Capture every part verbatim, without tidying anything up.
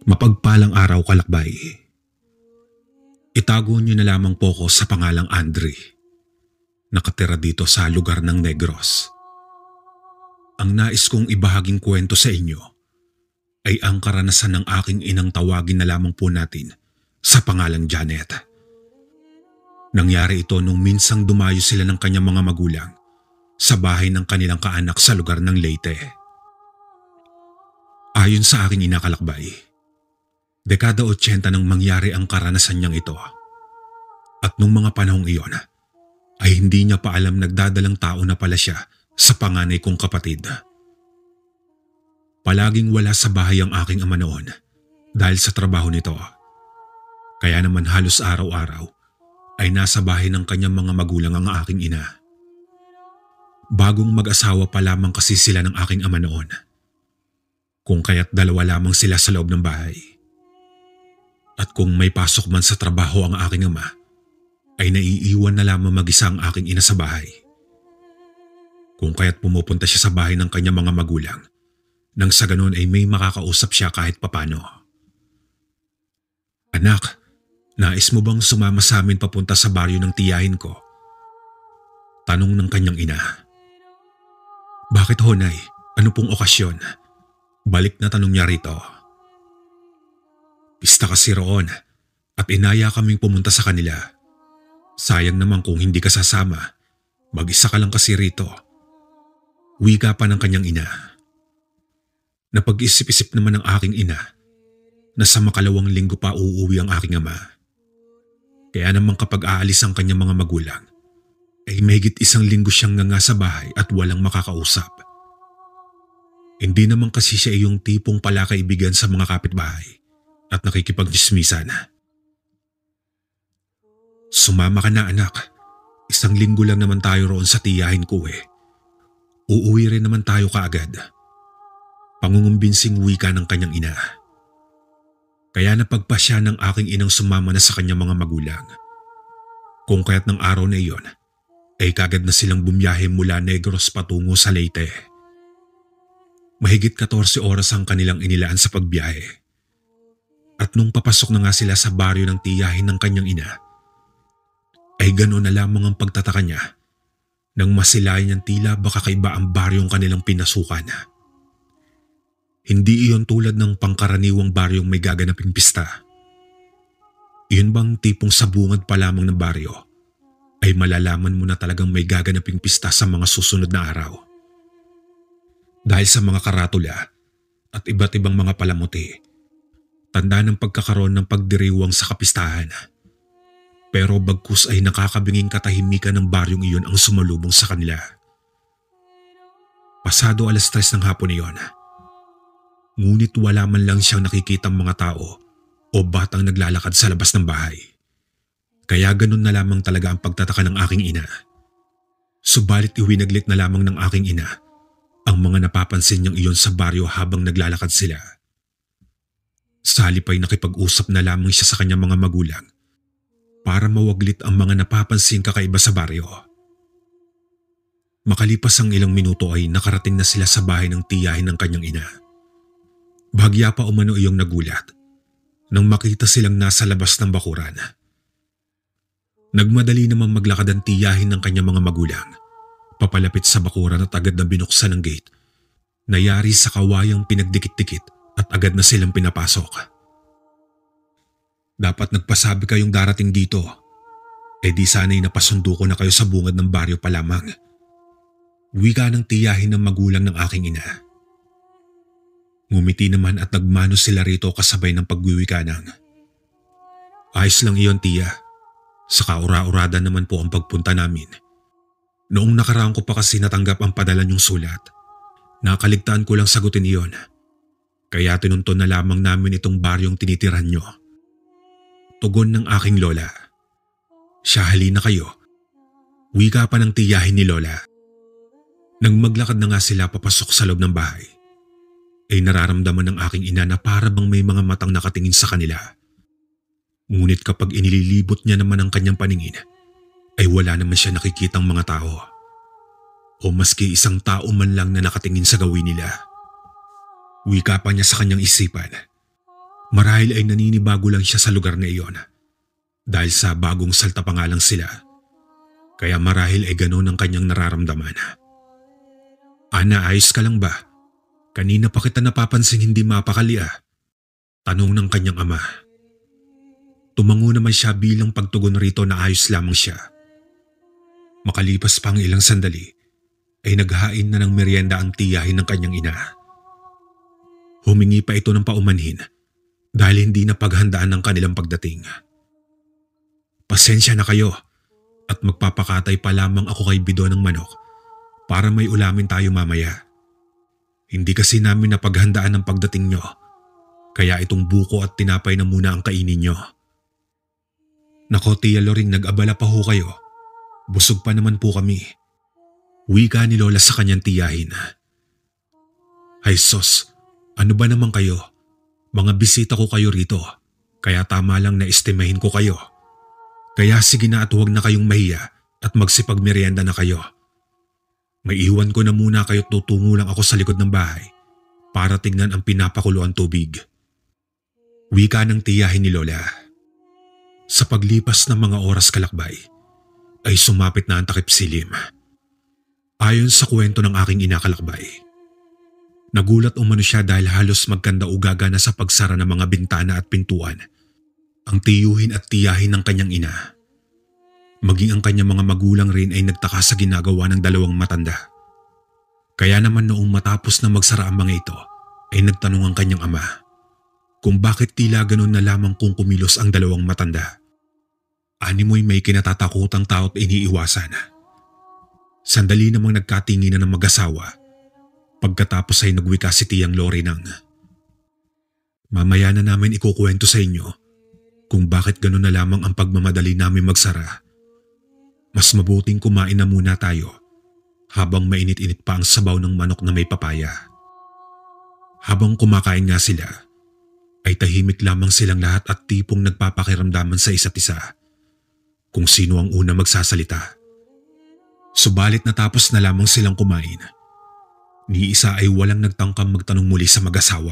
Mapagpalang araw, kalakbay. Itago niyo na lamang po ko sa pangalang Andre. Nakatira dito sa lugar ng Negros. Ang nais kong ibahaging kwento sa inyo ay ang karanasan ng aking inang, tawagin na lamang po natin sa pangalang Janet. Nangyari ito nung minsang dumayo sila ng kanyang mga magulang sa bahay ng kanilang kaanak sa lugar ng Leyte. Ayon sa aking ina, kalakbay, dekada otsenta nang mangyari ang karanasan niyang ito. At nung mga panahong iyon, ay hindi niya pa alam nagdadalang tao na pala siya sa panganay kong kapatid. Palaging wala sa bahay ang aking ama noon dahil sa trabaho nito. Kaya naman halos araw-araw ay nasa bahay ng kanyang mga magulang ang aking ina. Bagong mag-asawa pa lamang kasi sila ng aking ama noon. Kung kaya't dalawa lamang sila sa loob ng bahay. At kung may pasok man sa trabaho ang aking ama, ay naiiwan na lamang mag-isa ang aking ina sa bahay. Kung kaya't pumupunta siya sa bahay ng kanyang mga magulang, nang sa ganon ay may makakausap siya kahit papano. Anak, nais mo bang sumama sa amin papunta sa baryo ng tiyahin ko? Tanong ng kanyang ina. Bakit ho, Nay? Ano pong okasyon? Balik na tanong niya rito. Pista kasi roon at inaya kaming pumunta sa kanila. Sayang naman kung hindi ka sasama. Mag-isa ka lang kasi rito. Wika pa ng kanyang ina. Napag-isip-isip naman ng aking ina na sa makalawang linggo pa uuwi ang aking ama. Kaya naman kapag aalis ang kanyang mga magulang, ay mahigit isang linggo siyang nga sa bahay at walang makakausap. Hindi naman kasi siya yung tipong palakaibigan sa mga kapitbahay at nakikipagdismisan. Sumama ka na, anak. Isang linggo lang naman tayo roon sa tiyahin ko eh. Uuwi rin naman tayo kaagad. Pangungumbinsing wika ng kanyang ina. Kaya napagpasya ng aking inang sumama na sa kanyang mga magulang. Kung kaya't ng araw na iyon, ay kagad na silang bumiyahe mula Negros patungo sa Leyte. Mahigit katorse oras ang kanilang inilaan sa pagbiyahe. At nung papasok na nga sila sa baryo ng tiyahin ng kanyang ina, ay gano'n na lamang ang pagtataka niya nang masilayan niyang tila baka kaiba ang baryong kanilang pinasukan. Hindi iyon tulad ng pangkaraniwang baryong may gaganaping pista. Iyon bang tipong sa bungad pa lamang ng baryo ay malalaman mo na talagang may gaganaping pista sa mga susunod na araw. Dahil sa mga karatula at iba't ibang mga palamuti, tanda ng pagkakaroon ng pagdiriwang sa kapistahan. Pero bagkus ay nakakabinging katahimikan ng baryong iyon ang sumalubong sa kanila. Pasado alas tres ng hapon iyon. Ngunit wala man lang siyang nakikitang mga tao o batang naglalakad sa labas ng bahay. Kaya ganun na lamang talaga ang pagtataka ng aking ina. Subalit iwinaglit na lamang ng aking ina ang mga napapansin niyang iyon sa baryo habang naglalakad sila. Sa halip ay nakipag-usap na lamang siya sa kanyang mga magulang para mawaglit ang mga napapansing kakaiba sa baryo. Makalipas ang ilang minuto ay nakarating na sila sa bahay ng tiyahin ng kanyang ina. Bahagya pa umano iyong nagulat nang makita silang nasa labas ng bakuran. Nagmadali namang maglakad ang tiyahin ng kanyang mga magulang papalapit sa bakuran at agad na binuksan ang gate. Nayari sa kawayang pinagdikit-dikit at agad na silang pinapasok. Dapat nagpasabi kayong darating dito. E di sana'y napasundo ko na kayo sa bungad ng baryo pa lamang. Wika ng tiyahin ng magulang ng aking ina. Ngumiti naman at nagmano sila rito kasabay ng pagwiwika ng, ayos lang iyon, tiya. Saka ura-urada naman po ang pagpunta namin. Noong nakaraan ko pa kasi natanggap ang padala niyong sulat. Nakaligtaan ko lang sagutin iyon. Kaya tinunton na lamang namin itong baryong tinitiran niyo. Tugon ng aking lola. Siya, halina kayo. Wika pa ng tiyahin ni lola. Nang maglakad na nga sila papasok sa loob ng bahay, ay nararamdaman ng aking ina na para bang may mga matang nakatingin sa kanila. Ngunit kapag inililibot niya naman ang kanyang paningin, ay wala naman siya nakikitang mga tao. O maski isang tao man lang na nakatingin sa gawin nila. Wika pa niya sa kanyang isipan. Marahil ay naninibago lang siya sa lugar na iyon dahil sa bagong salta pa nga lang sila. Kaya marahil ay ganoon ang kanyang nararamdaman. Ana, ayos ka lang ba? Kanina pa kita napapansin hindi mapakali ah. Tanong ng kanyang ama. Tumango naman siya bilang pagtugon rito na ayos lamang siya. Makalipas pa ang ilang sandali ay naghain na ng merienda ang tiyahin ng kanyang ina. Humingi pa ito ng paumanhin dahil hindi na paghandaan ng kanilang pagdating. Pasensya na kayo at magpapakatay pa lamang ako kay Bido ng manok para may ulamin tayo mamaya. Hindi kasi namin napaghandaan ang pagdating nyo, kaya itong buko at tinapay na muna ang kainin nyo. Nako Tia Loring, nag-abala pa ho kayo. Busog pa naman po kami. Wika ni Lola sa kanyang tiyahin. Ay sos, ano ba naman kayo? Mga bisita ko kayo rito, kaya tama lang na estimahin ko kayo. Kaya sige na at huwag na kayong mahiya at magsipagmerienda na kayo. May iwan ko na muna kayo at tutungo lang ako sa likod ng bahay para tignan ang pinapakuluan tubig. Wika ng tiyahin ni Lola. Sa paglipas ng mga oras kalakbay, ay sumapit na ang takip silim. Ayon sa kwento ng aking inakalakbay, nagulat umano siya dahil halos magkanda-ugaga na sa pagsara ng mga bintana at pintuan ang tiyuhin at tiyahin ng kanyang ina. Maging ang kanyang mga magulang rin ay nagtaka sa ginagawa ng dalawang matanda. Kaya naman noong matapos na magsara ang mga ito, ay nagtanong ang kanyang ama kung bakit tila ganun na lamang kung kumilos ang dalawang matanda. Animoy may kinatatakutang tao at iniiwasan. Sandali namang nagkatinginan ng mag-asawa. Pagkatapos ay nagwika si Tiyang Lori ng, mamaya na namin ikukwento sa inyo kung bakit ganun na lamang ang pagmamadali namin magsara. Mas mabuting kumain na muna tayo habang mainit-init pa ang sabaw ng manok na may papaya. Habang kumakain nga sila, ay tahimik lamang silang lahat at tipong nagpapakiramdaman sa isa't isa kung sino ang una magsasalita. Subalit natapos na lamang silang kumain, ni isa ay walang nagtangkang magtanong muli sa mag-asawa.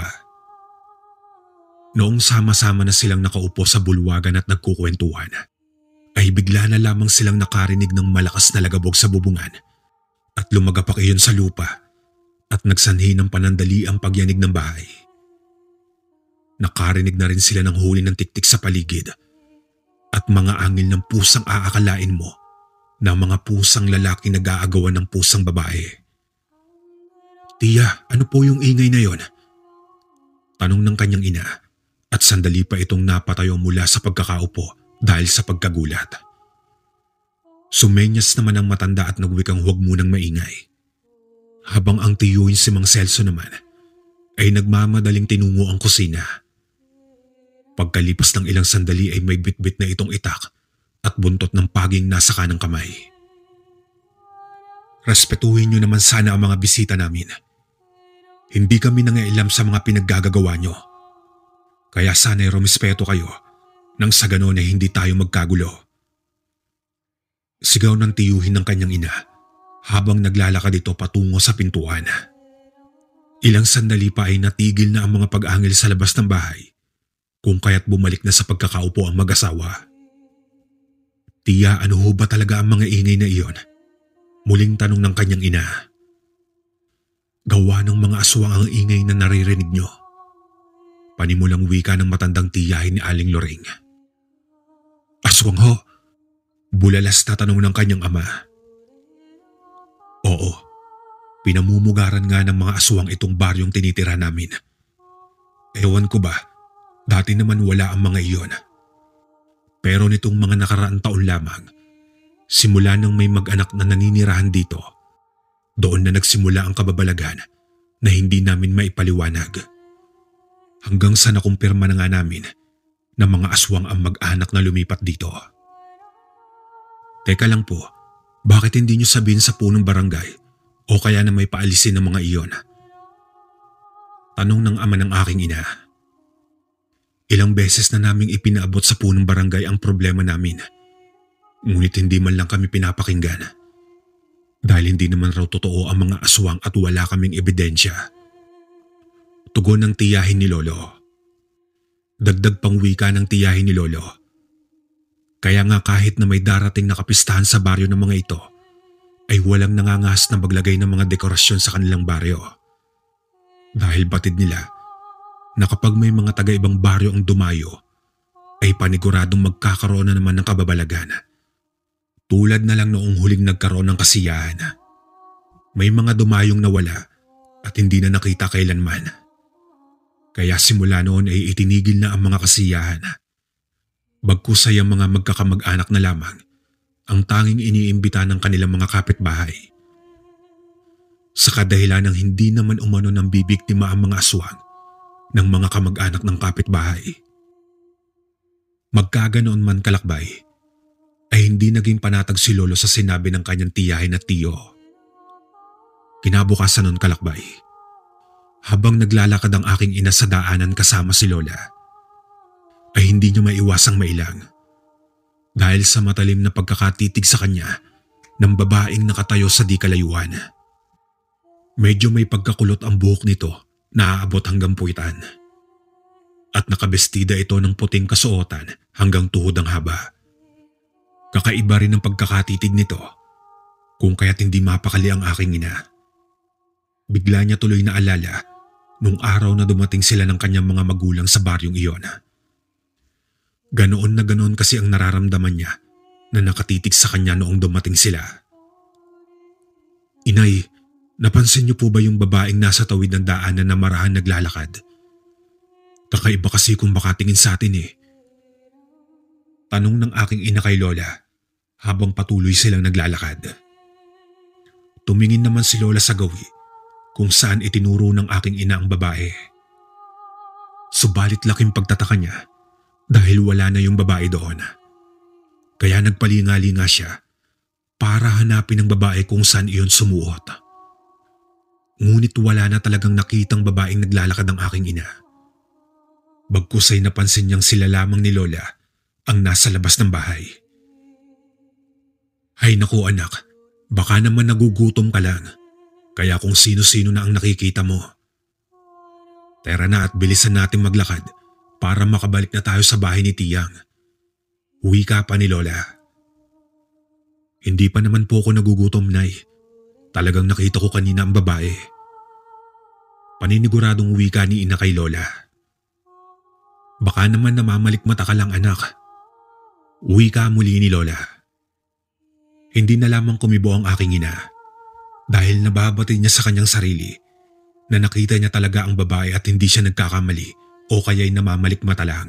Noong sama-sama na silang nakaupo sa bulwagan at nagkukwentuhan, ay bigla na lamang silang nakarinig ng malakas na lagabog sa bubungan at lumagapak iyon sa lupa at nagsanhi ng panandali ang pagyanig ng bahay. Nakarinig na rin sila ng huli ng tiktik sa paligid at mga angil ng pusang aakalain mo na mga pusang lalaki nag-aagawan ng pusang babae. Tiya, ano po yung ingay na yon? Tanong ng kanyang ina at sandali pa itong napatayo mula sa pagkakaupo dahil sa pagkagulat. Sumenyas naman ang matanda at nagwikang huwag munang maingay. Habang ang tiyuhin si Mang Celso naman ay nagmamadaling tinungo ang kusina. Pagkalipas ng ilang sandali ay may bitbit na itong itak at buntot ng paging nasa kanang kamay. Respetuhin niyo naman sana ang mga bisita namin. Hindi kami nangailam sa mga pinaggagawa niyo. Kaya sana'y rumispeto kayo nang sa ganon ay hindi tayo magkagulo. Sigaw ng tiyuhin ng kanyang ina habang naglalakad ito patungo sa pintuan. Ilang sandali pa ay natigil na ang mga pag-angil sa labas ng bahay kung kaya't bumalik na sa pagkakaupo ang mag-asawa. Tiya, ano ho ba talaga ang mga ingay na iyon? Muling tanong ng kanyang ina. Gawa ng mga aswang ang ingay na naririnig nyo. Panimulang wika ng matandang tiyahin ni Aling Loring. Aswang ho? Bulalas na tanong ng kanyang ama. Oo, pinamumugaran nga ng mga aswang itong baryong tinitira namin. Ewan ko ba, dati naman wala ang mga iyon. Pero nitong mga nakaraang taon lamang, simula nang may mag-anak na naninirahan dito, doon na nagsimula ang kababalagan na hindi namin maipaliwanag. Hanggang sa nakumpirma na nga namin na mga aswang ang mag-anak na lumipat dito. Teka lang po, bakit hindi nyo sabihin sa punong barangay o kaya na may paalisin ng mga iyon? Tanong ng ama ng aking ina. Ilang beses na naming ipinaabot sa punong barangay ang problema namin. Ngunit hindi man lang kami pinapakinggan. Dahil hindi naman raw totoo ang mga aswang at wala kaming ebidensya. Tugon ng tiyahin ni Lolo. Dagdag pang wika ng tiyahin ni Lolo. Kaya nga kahit na may darating na kapistahan sa baryo ng mga ito, ay walang nangangahas na maglagay ng mga dekorasyon sa kanilang baryo. Dahil batid nila na kapag may mga taga-ibang baryo ang dumayo, ay paniguradong magkakaroon na naman ng kababalagan. Tulad na lang noong huling nagkaroon ng kasiyahan. May mga dumayong nawala at hindi na nakita kailanman. Kaya simula noon ay itinigil na ang mga kasiyahan. Bagkus ay ang mga magkakamag-anak na lamang ang tanging iniimbita ng kanilang mga kapitbahay. Sa kadahilan ng hindi naman umano ng bibiktima ang mga aswang ng mga kamag-anak ng kapitbahay. Magkaganoon man kalakbay, ay hindi naging panatag si Lolo sa sinabi ng kanyang tiyahin at tiyo. Kinabukasan nun kalakbay, habang naglalakad ang aking ina sa daanan kasama si Lola, ay hindi niya maiwasang mailang. Dahil sa matalim na pagkakatitig sa kanya ng babaeng nakatayo sa di kalayuan. Medyo may pagkakulot ang buhok nito na aabot hanggang puwitan. At nakabestida ito ng puting kasuotan hanggang tuhod ang haba. Kakaiba rin ang pagkakatitig nito kung kaya't hindi mapakali ang aking ina. Bigla niya tuloy na alala nung araw na dumating sila ng kanyang mga magulang sa baryong iyon. Ganoon na ganoon kasi ang nararamdaman niya na nakatitig sa kanya noong dumating sila. Inay, napansin niyo po ba yung babaeng nasa tawid ng daanan na marahan naglalakad? Kakaiba kasi kung makatingin sa atin eh. Tanong ng aking ina kay Lola habang patuloy silang naglalakad. Tumingin naman si Lola sa gawi kung saan itinuro ng aking ina ang babae. Subalit laking pagtataka niya dahil wala na yung babae doon. Kaya nagpalinga-linga siya para hanapin ang babae kung saan iyon sumuot. Ngunit wala na talagang nakitang babaeng naglalakad ang aking ina. Bagkus ay napansin niyang sila lamang ni Lola ang nasa labas ng bahay. Hay naku anak, baka naman nagugutom ka lang. Kaya kung sino-sino na ang nakikita mo. Tara na at bilisan natin maglakad para makabalik na tayo sa bahay ni Tiyang. Uwi ka pa ni Lola. Hindi pa naman po ako nagugutom, Nay. Talagang nakita ko kanina ang babae. Paniniguradong uwi ka ni Ina kay Lola. Baka naman namamalikmata ka lang anak. Uwi ka muli ni Lola. Hindi na lamang kumibo ang aking ina dahil nababatid niya sa kanyang sarili na nakita niya talaga ang babae at hindi siya nagkakamali o kaya'y namamalikmata lang.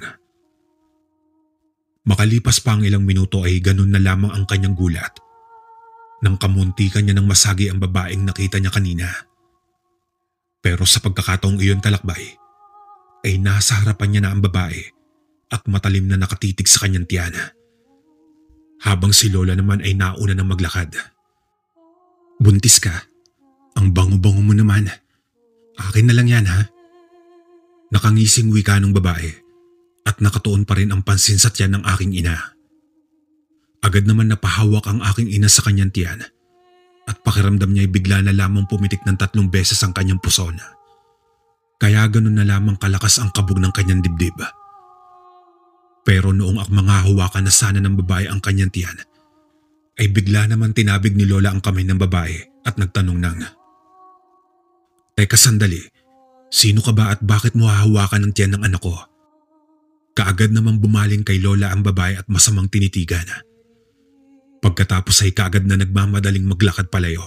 Makalipas pa ang ilang minuto ay ganun na lamang ang kanyang gulat nang kamuntikan niya ng masagi ang babaeng nakita niya kanina. Pero sa pagkakataong iyon kalakbay, ay nasa harapan niya na ang babae at matalim na nakatitig sa kanyang tiyan. Habang si Lola naman ay nauna ng maglakad. Buntis ka? Ang bango-bango mo naman. Akin na lang yan ha? Nakangising wika ng babae at nakatuon pa rin ang pansin sa tiyan ng aking ina. Agad naman napahawak ang aking ina sa kanyang tiyan at pakiramdam niya ay bigla na lamang pumitik ng tatlong beses ang kanyang puson. Kaya ganun na lamang kalakas ang kabog ng kanyang dibdib. Pero noong akmangahawakan na sana ng babae ang kanyang tiyan, ay bigla naman tinabig ni Lola ang kamay ng babae at nagtanong ng, "Teka sandali, sino ka ba at bakit mo hahawakan ang tiyan ng anak ko?" Kaagad namang bumaling kay Lola ang babae at masamang tinitigan. Pagkatapos ay kaagad na nagmamadaling maglakad palayo.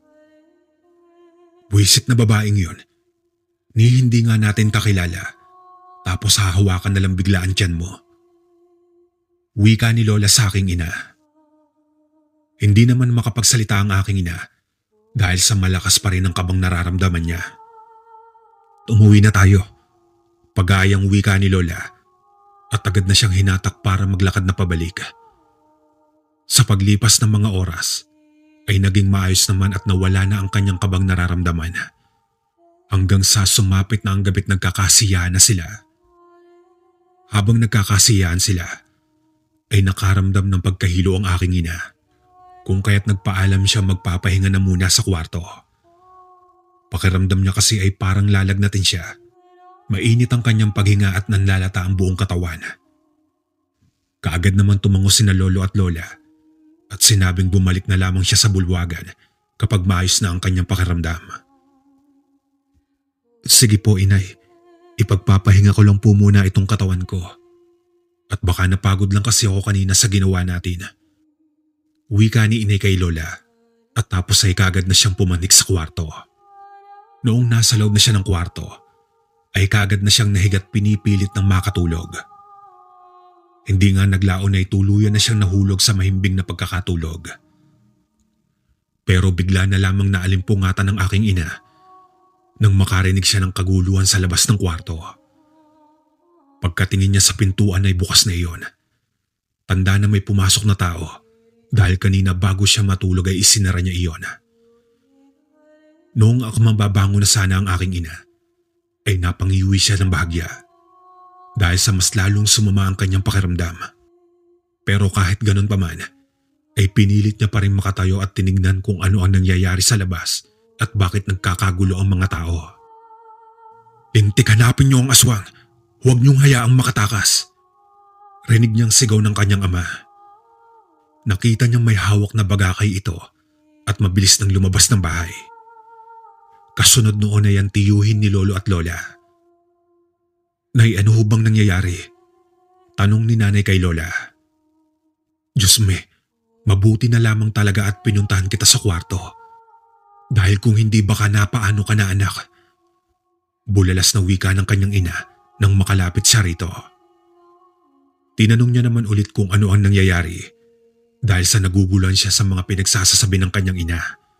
Buwisit na babaeng yun. Ni hindi nga natin kakilala, tapos hahawakan na lang bigla ang tiyan mo. Wika ni Lola sa aking ina. Hindi naman makapagsalita ang aking ina dahil sa malakas pa rin ang kabang nararamdaman niya. Umuwi na tayo. Pag-aayang wika ni Lola at agad na siyang hinatak para maglakad na pabalik. Sa paglipas ng mga oras ay naging maayos naman at nawala na ang kanyang kabang nararamdaman. Hanggang sa sumapit na ang gabit nagkakasiyahan na sila. Habang nagkakasiyahan sila, ay nakaramdam ng pagkahilo ang aking ina, kung kaya't nagpaalam siya magpapahinga na muna sa kwarto. Pakiramdam niya kasi ay parang lalagnatin siya Mainit ang kanyang paghinga at nanlalata ang buong katawan. Kaagad naman tumango sina lolo at lola at sinabing bumalik na lamang siya sa bulwagan kapag maayos na ang kanyang pakiramdam. Sige po inay, ipagpapahinga ko lang po muna itong katawan ko. At baka napagod lang kasi ako kanina sa ginawa natin. Wika ni inay kay lola at tapos ay kaagad na siyang pumanik sa kwarto. Noong nasa loob na siya ng kwarto, ay kaagad na siyang nahigat pinipilit ng makatulog. Hindi nga naglaon ay tuluyan na siyang nahulog sa mahimbing na pagkakatulog. Pero bigla na lamang naalimpungatan ng aking ina nang makarinig siya ng kaguluhan sa labas ng kwarto. Pagkatingin niya sa pintuan ay bukas na iyon. Tanda na may pumasok na tao dahil kanina bago siya matulog ay isinara niya iyon. Noong ako mababango na sana ang aking ina, ay napangiwi siya ng bahagya dahil sa mas lalong sumama ang kanyang pakiramdam. Pero kahit ganun pa man, ay pinilit niya pa rin makatayo at tinignan kung ano ang nangyayari sa labas at bakit nagkakagulo ang mga tao. Lintik, hanapin niyo ang aswang. Huwag niyong hayaang makatakas. Rinig niyang sigaw ng kanyang ama. Nakita niyang may hawak na bagakay ito at mabilis nang lumabas ng bahay. Kasunod noon ay ang tiyuhin ni lolo at lola. Nay, ano hubang nangyayari? Tanong ni nanay kay lola. Diyos me, mabuti na lamang talaga at pinuntahan kita sa kwarto. Dahil kung hindi baka napaano ka na anak. Bulalas na wika ng kanyang ina nang makalapit siya rito. Tinanong niya naman ulit kung ano ang nangyayari dahil sa nagugulan siya sa mga pinagsasasabi ng kanyang ina.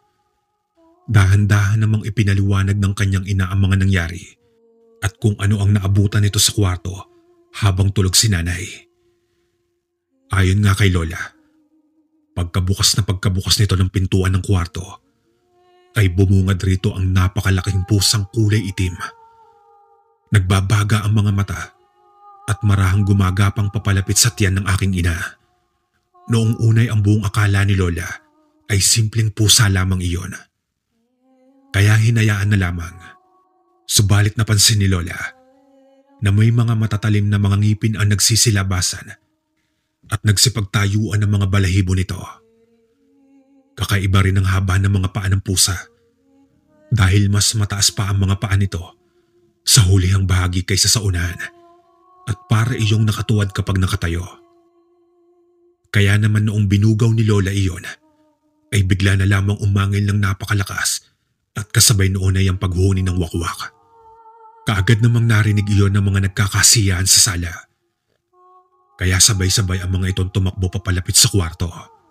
Dahan-dahan namang ipinaliwanag ng kanyang ina ang mga nangyari at kung ano ang naabutan nito sa kwarto habang tulog si nanay. Ayon nga kay lola, pagkabukas na pagkabukas nito ng pintuan ng kwarto, ay bumungad rito ang napakalaking pusang kulay itim. Nagbabaga ang mga mata at marahang gumagapang papalapit sa tiyan ng aking ina. Noong unay ang buong akala ni lola ay simpleng pusa lamang iyon. Kaya hinayaan na lamang. Subalit napansin ni lola na may mga matatalim na mga ngipin ang nagsisilabasan at nagsipagtayuan ng mga balahibo nito. Kakaiba rin ang haba ng mga paa ng pusa dahil mas mataas pa ang mga paa nito sa hulihang bahagi kaysa sa unahan at para iyong nakatuwad kapag nakatayo. Kaya naman noong binugaw ni lola iyon ay bigla na lamang umangil ng napakalakas at kasabay noon ay ang paghuni ng wakwak. Kaagad namang narinig iyon ng mga nagkakasiyahan sa sala. Kaya sabay-sabay ang mga itong tumakbo papalapit sa kwarto.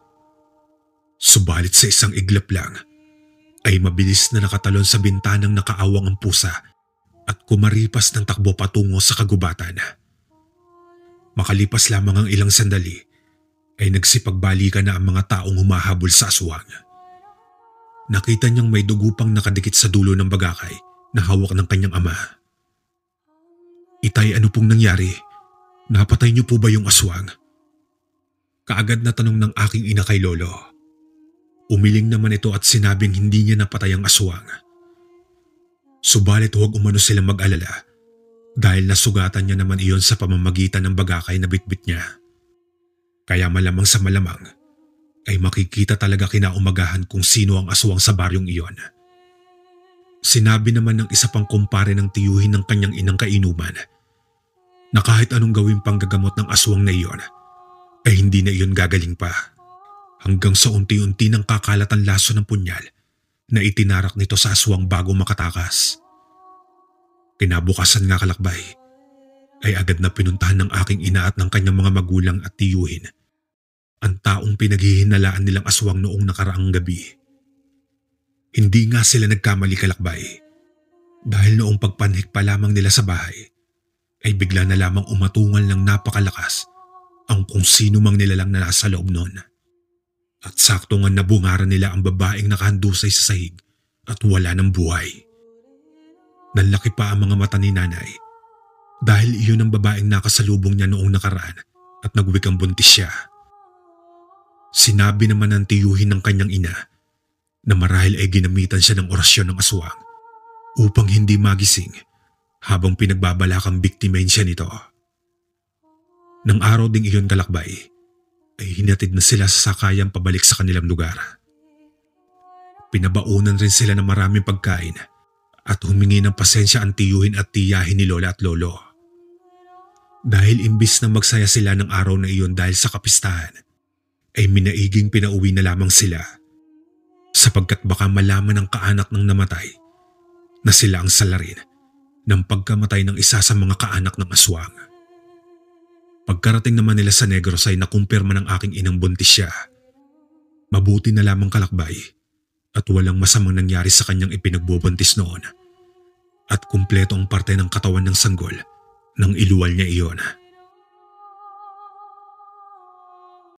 Subalit sa isang iglap lang ay mabilis na nakatalon sa bintanang nakaawang ang pusa at kumaripas ng takbo patungo sa kagubatan. Makalipas lamang ang ilang sandali ay nagsipagbalikan na ang mga taong humahabol sa aswang. Nakita niyang may dugo pang nakadikit sa dulo ng bagakay na hawak ng kanyang ama. Itay, ano pong nangyari? Napatay niyo po ba yung aswang? Kaagad na tanong ng aking ina kay lolo. Umiling naman ito at sinabing hindi niya napatay ang aswang. Subalit huwag umano silang mag-alala dahil nasugatan niya naman iyon sa pamamagitan ng bagakay na bitbit niya. Kaya malamang sa malamang ay makikita talaga kinaumagahan kung sino ang aswang sa baryong iyon. Sinabi naman ng isa pang kumpare ng tiyuhin ng kanyang inang kainuman na kahit anong gawin pang gagamot ng aswang na iyon ay hindi na iyon gagaling pa hanggang sa unti-unti nang kakalat ang laso ng punyal na itinarak nito sa aswang bago makatakas. Kinabukasan nga kalakbay ay agad na pinuntahan ng aking ina at ng kanyang mga magulang at tiyuhin ang taong pinaghihinalaan nilang aswang noong nakaraang gabi. Hindi nga sila nagkamali kalakbay dahil noong pagpanhik pa lamang nila sa bahay ay bigla na lamang umatungal ng napakalakas ang kung sino mang nilalang na nasa loob noon. At sakto nga nabungaran nila ang babaeng nakahandusay sa sahig at wala ng buhay. Nanlaki pa ang mga mata ni nanay dahil iyon ang babaeng nakasalubong niya noong nakaraan at nagwikang buntis siya. Sinabi naman ng tiyuhin ng kanyang ina na marahil ay ginamitan siya ng orasyon ng aswang upang hindi magising habang pinagbabalakang biktimahin siya nito. Nang araw ding iyon kalakbay, ay hinatid na sila sa sakayan pabalik sa kanilang lugar. Pinabaunan rin sila ng maraming pagkain at humingi ng pasensya ang tiyuhin at tiyahin ni Lola at Lolo. Dahil imbis na magsaya sila ng araw na iyon dahil sa kapistahan, ay minaiging pinauwi na lamang sila sapagkat baka malaman ng kaanak ng namatay na sila ang salarin ng pagkamatay ng isa sa mga kaanak ng aswang. Pagkarating naman nila sa Negros ay nakumpirma ng aking inang buntis siya. Mabuti na lamang kalakbay at walang masamang nangyari sa kanyang ipinagbubuntis noon at kumpleto ang parte ng katawan ng sanggol nang iluwal niya iyon.